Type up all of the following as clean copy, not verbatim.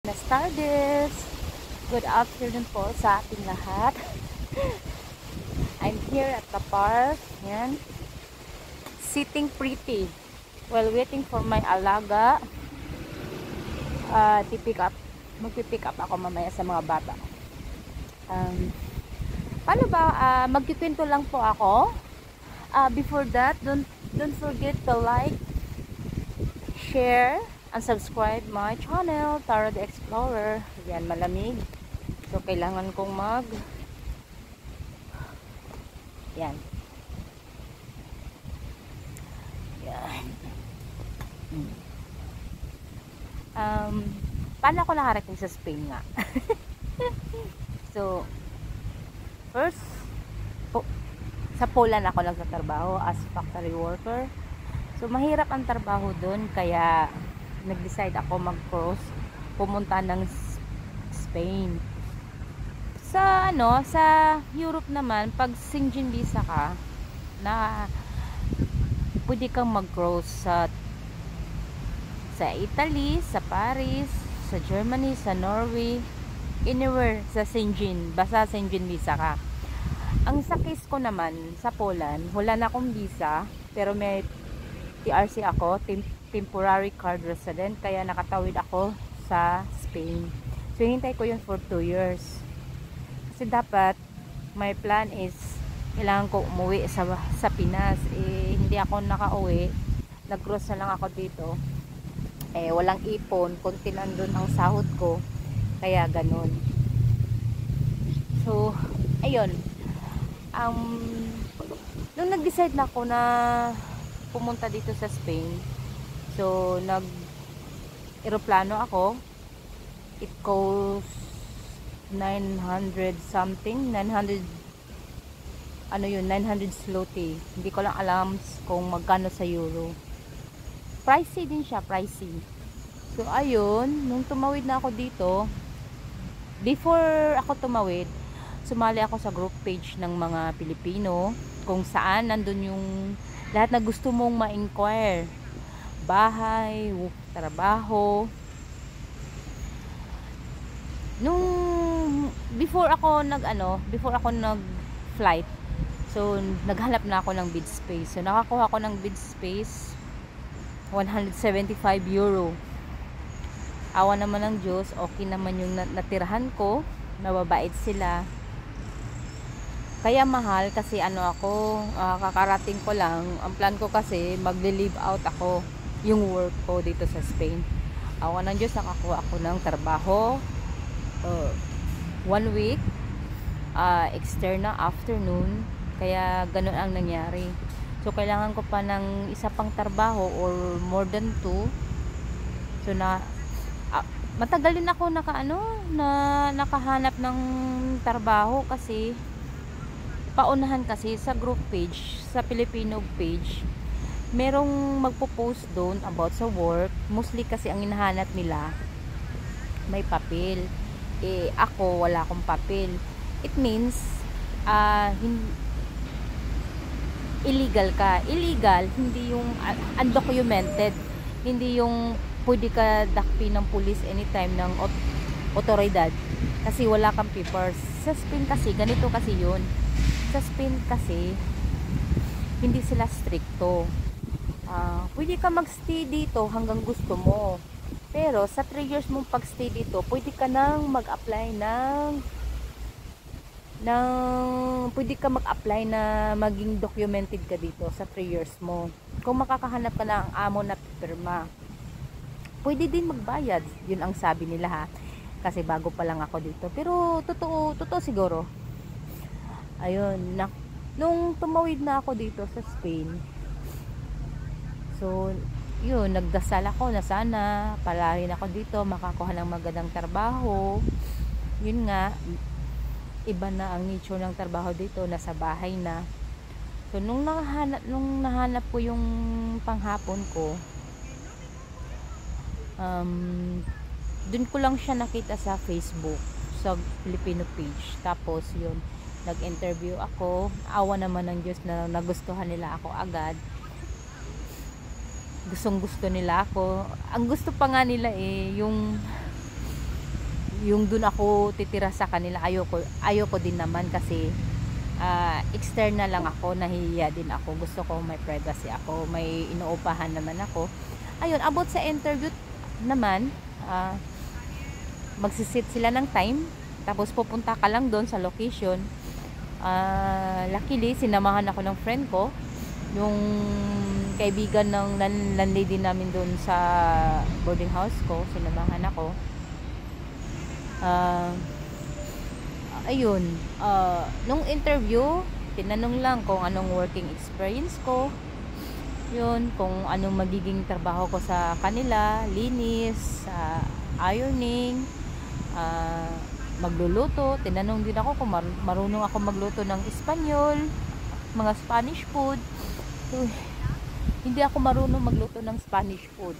Buenas tardes. Good afternoon po sa ating lahat. I'm here at the park. Yan. Sitting pretty while waiting for my alaga. Magpipick up ako mamaya sa mga bata. Paano ba? Magkikwento lang po ako. Before that, don't forget to like, share, and subscribe my channel, Tara the Explorer. Yan, malamig. So, kailangan kong yan. Yan. Paano ako nakarating sa Spain nga? So, first, sa Poland ako nagtatrabaho as factory worker. So, mahirap ang trabaho doon, kaya nag-decide ako mag-cross, pumunta ng Spain. Sa Europe naman, pag Schengen visa ka, na pwede kang mag-cross sa Italy, sa Paris, sa Germany, sa Norway, anywhere sa Schengen, basta Schengen visa ka. Ang sa case ko naman, sa Poland, wala na akong visa, pero may TRC ako, temporary card resident, kaya nakatawid ako sa Spain. So, hintay ko yun for 2 years. Kasi dapat, my plan is, kailangan ko umuwi sa Pinas. Hindi ako nakauwi. Nag-cross na lang ako dito. Walang ipon, konti nandun ang sahod ko. Kaya ganun. So, ayun. Nung nag-decide na ako na pumunta dito sa Spain, so nag-eroplano ako. It costs 900 something, 900 zloty. Hindi ko lang alam kung magkano sa euro. Pricey din siya, pricey. So ayun, nung tumawid na ako dito, before ako tumawid, sumali ako sa group page ng mga Pilipino, kung saan nandun yung lahat na gusto mong ma-inquire. Bahay, trabaho. Before ako nag-flight, so naghanap na ako ng bid space. So nakakuha ko ng bid space, 175 euro. Awa naman ng Diyos, okay naman yung natirahan ko, mababait sila. Kaya mahal kasi kakarating ko lang. Ang plan ko kasi magli-leave out ako yung work ko dito sa Spain. Awa ng Diyos, nakakuha ako ng trabaho 1 week, external afternoon. Kaya ganun ang nangyari. So kailangan ko pa ng isa pang trabaho or more than 2. So matagal din ako nakahanap ng trabaho kasi paunahan kasi sa group page, sa Filipino page, merong magpo-post doon about sa work. Mostly kasi ang hinahanap nila may papel. Ako wala akong papel. It means illegal ka. Illegal, hindi yung undocumented. Hindi yung pwede ka dakpi ng police anytime ng otoridad kasi wala kang papers. Sa Spain kasi ganito kasi yun. Sa Spain kasi hindi sila stricto. Pwede ka magstay dito hanggang gusto mo, pero sa 3 years mong pagstay dito, pwede ka nang mag-apply pwede ka mag-apply na maging documented ka dito sa 3 years mo. Kung makakahanap ka ng amo na pirma, pwede din magbayad. Yun ang sabi nila ha, kasi bago pa lang ako dito, pero totoo siguro. Ayun, nung tumawid na ako dito sa Spain, so yun, nagdasal ako na sana pala rin ako dito makakuha ng magandang trabaho. Yun nga, iba na ang nature ng trabaho dito, nasa bahay na. So nung nahanap ko yung panghapon ko, dun ko lang siya nakita sa Facebook, sa Filipino page. Tapos yun, nag-interview ako. Awa naman ng Diyos na nagustuhan nila ako agad. Gustong gusto nila ako. Ang gusto pa nga nila yung yung dun ako titira sa kanila, ayoko din naman kasi external lang ako, nahihiya din ako, gusto ko may privacy ako, may inuupahan naman ako. Ayun, about sa interview naman, magsisit sila ng time, tapos pupunta ka lang doon sa location. Luckily sinamahan ako ng friend ko, yung kaibigan ng landlady namin doon sa boarding house ko, sinamahan ako. Ayun, nung interview, tinanong lang kung anong working experience ko, yun, kung anong magiging trabaho ko sa kanila, linis, ironing, magluluto. Tinanong din ako kung marunong ako magluto ng Espanyol, mga Spanish food. Hindi ako marunong magluto ng Spanish food.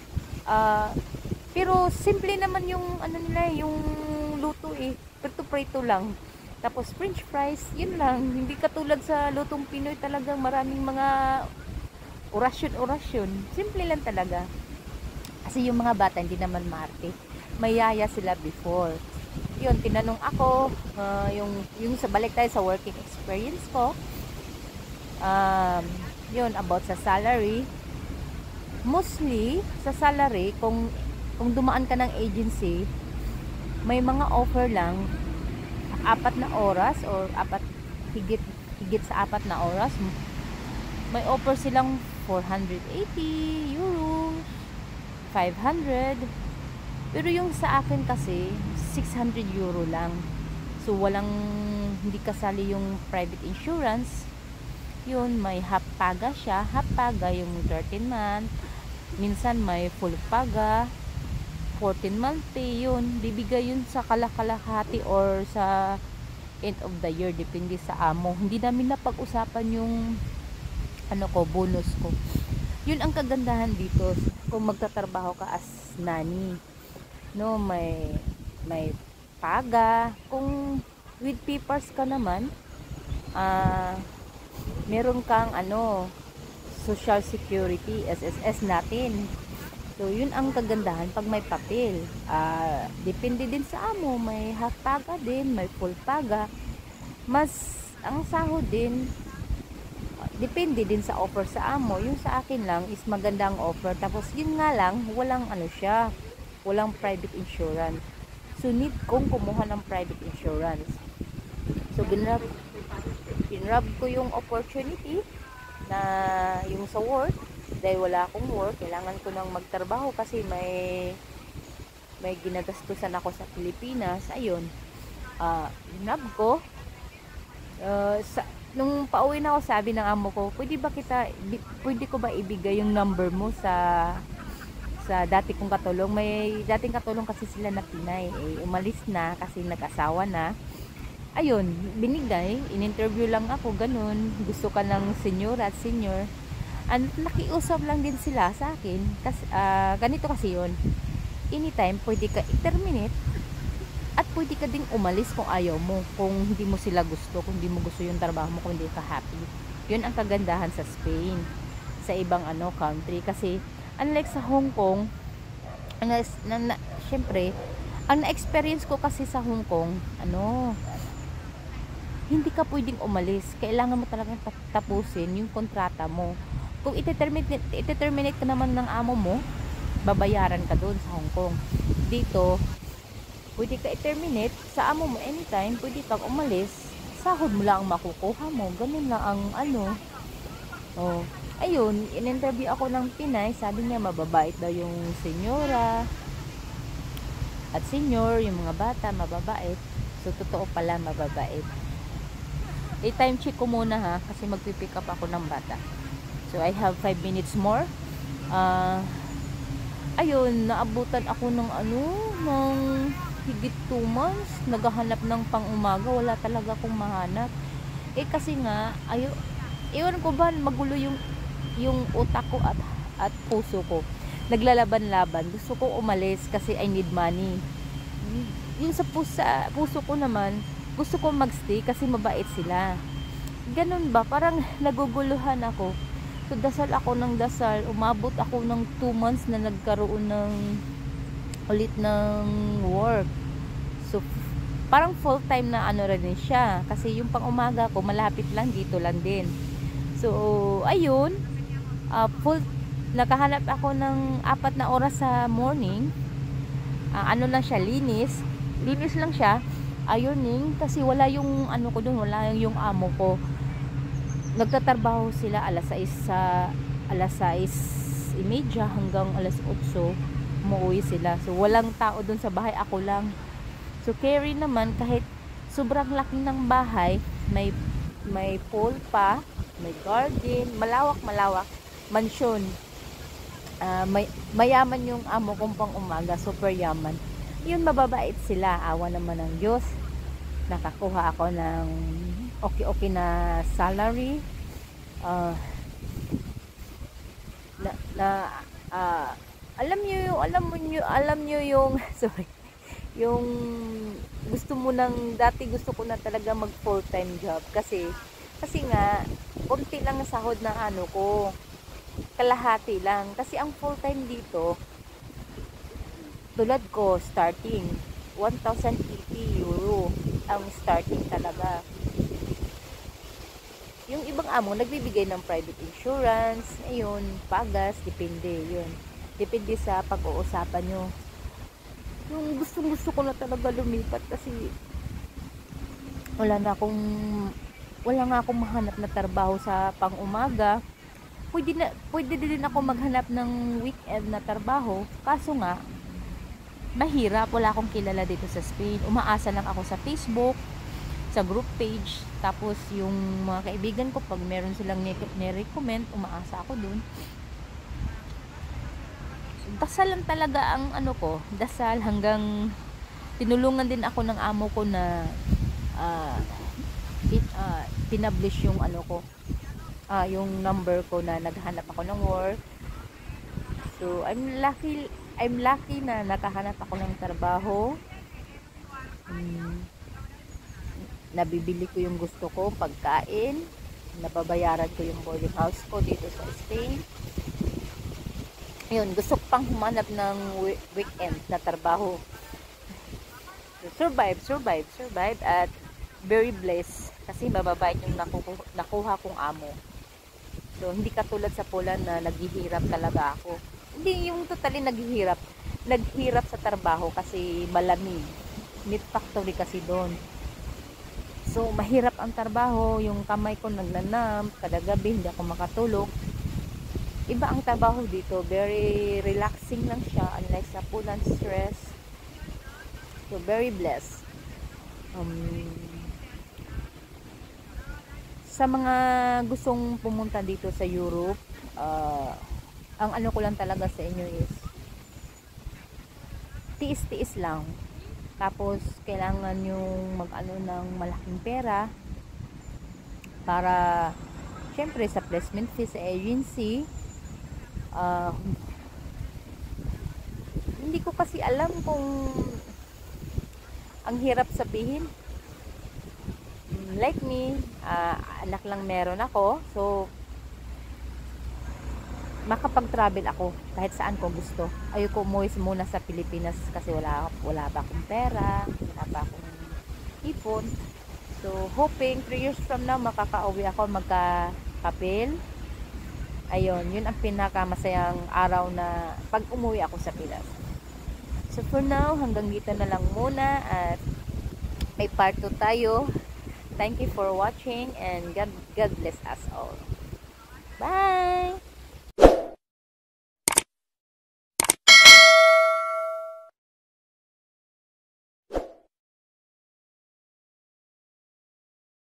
Pero simple naman yung ano nila, yung luto prito-prito lang. Tapos french fries, yun lang. Hindi katulad sa lutong Pinoy, talagang maraming mga orasyon. Simple lang talaga. Kasi yung mga bata hindi naman maarte. Mayaya sila before. Yun, tinanong ako, yung sa balik tayo sa working experience ko. Yun, about sa salary. Mostly, sa salary, kung dumaan ka ng agency, may mga offer lang 4 na oras or higit sa 4 na oras. May offer silang 480 euro, 500. Pero yung sa akin kasi 600 euro lang. So hindi kasali yung private insurance. Yun, may half paga siya. Half paga yung 13 month. Minsan may full paga, 14 month pay. Yun, bibigay yun sa kalahati or sa end of the year, depende sa amo. Hindi namin napag-usapan yung bonus ko. Yun ang kagandahan dito kung magtatrabaho ka as nanny, no, may paga. Kung with papers ka naman, meron kang social security, SSS natin. So yun ang kagandahan pag may papel. Depende din sa amo, may half paga din, may full paga. Mas ang sahod din depende din sa offer sa amo. Yung sa akin lang is magandang offer. Tapos yun nga lang, walang walang private insurance. So need kong kumuha ng private insurance. So ginrab ko yung opportunity na yung sa work, dahil wala akong work, kailangan ko nang magtrabaho kasi may ginagastusan ako sa Pilipinas. Ayun, ginrab ko. Nung pauwi na ako, sabi ng amo ko, pwede ko ba ibigay yung number mo sa dati kong katulong? May dating katulong kasi sila na Pinay, umalis na kasi nag-asawa na. Ayun, binigay, in-interview lang ako, ganun. Gusto ka ng senior at senior. Nakiusap lang din sila sa akin. Kasi, ganito kasi yun. Anytime, pwede ka i-terminate at pwede ka ding umalis kung ayaw mo. Kung hindi mo sila gusto, kung hindi mo gusto yung trabaho mo, kung hindi ka happy. Yun ang kagandahan sa Spain. Sa ibang country. Kasi, unlike sa Hong Kong, syempre, ang na-experience ko kasi sa Hong Kong, hindi ka pwedeng umalis. Kailangan mo talagang tapusin yung kontrata mo. Kung ite-terminate ka naman ng amo mo, babayaran ka doon sa Hong Kong. Dito, pwede ka i-terminate sa amo mo anytime, pwede kang umalis, sahod mo lang ang makukuha mo. Ganun lang ang ayun, in-interview ako ng Pinay, sabi niya mababait daw yung senyora at senior, yung mga bata mababait. So totoo pala, mababait. I-time check ko muna ha, kasi magpipick up ako ng bata. So I have 5 minutes more. Ayun, naabutan ako ng ng higit 2 months. Naghahanap ng pang-umaga, wala talaga akong mahanap. Kasi nga, iwan ko ba, magulo yung utak ko at puso ko. Naglalaban-laban. Gusto ko umalis kasi I need money. Yung sa puso ko naman, gusto ko magstay kasi mabait sila. Ganun ba? Parang naguguluhan ako. So dasal ako ng dasal. Umabot ako ng 2 months na nagkaroon ulit ng work. So, parang full time na ano rin siya. Kasi yung pang umaga ko, malapit lang, dito lang din. So, ayun. Nakahanap ako ng 4 na oras sa morning. Ano lang siya, linis. Linis lang siya. Ironing. Kasi wala yung ano ko doon, wala yung amo ko. Nagtatrabaho sila alas 6:30 hanggang alas 8 umuwi sila. So walang tao dun sa bahay, ako lang. So carry naman, kahit sobrang laki ng bahay, may pool pa, may garden, malawak mansion. Mayaman yung amo kong pang umaga, super yaman. Yun, mababait sila, awa naman ng Diyos. Nakakuha ako ng okay na salary. Alam niyo yung sorry, yung dati gusto ko na talaga mag full time job, kasi nga konti lang ang sahod na ano ko, kalahati lang. Kasi ang full time dito, tulad ko, starting 1,080 euro ang starting talaga. Yung ibang amo nagbibigay ng private insurance, ayun, pagas, depende yun. Depende sa pag-uusapan nyo. Yung gusto ko na talaga lumipat, kasi wala nga akong mahanap na trabaho sa pang-umaga. Pwede din ako maghanap ng weekend na trabaho, kaso nga mahirap, wala akong kilala dito sa Spain. Umaasa lang ako sa Facebook, sa group page, tapos yung mga kaibigan ko, pag meron silang ni-recommend, umaasa ako dun. So, dasal lang talaga ang ano ko, dasal, hanggang tinulungan din ako ng amo ko na pinablish yung ano ko, yung number ko na naghanap ako ng work. So I'm lucky na nakahanap ako ng trabaho. Nabibili ko yung gusto ko, pagkain, nababayaran ko yung boarding house ko dito sa Spain. Yun, gusto ko pang humanap ng weekend na trabaho. Survive, at very blessed, kasi mababait yung nakuha kong amo. So hindi katulad sa Poland na naghihirap talaga ako. Hindi yung totally naghihirap sa trabaho, kasi malamig, meat factory kasi doon. So mahirap ang trabaho, yung kamay ko naglanam, kada gabi hindi ako makatulog. Iba ang trabaho dito, very relaxing lang siya, unlike sa Poland, stress. So very blessed. Sa mga gustong pumunta dito sa Europe, ang ano ko lang talaga sa inyo is tiis-tiis lang. Tapos kailangan yung mag-ano ng malaking pera para syempre sa placement fee sa agency. Hindi ko kasi alam kung ang hirap sabihin. Like me, anak lang meron ako, so makapag-travel ako kahit saan ko gusto. Ayoko umuwi muna sa Pilipinas kasi wala pa akong pera, wala pa akong ipon. So hoping 3 years from now makaka-uwi ako, magka-kapil. Ayun, yun ang pinakamasayang araw na pag umuwi ako sa Pilas. So for now, hanggang dito na lang muna, at may part 2 tayo. Thank you for watching, and God bless us all. Bye!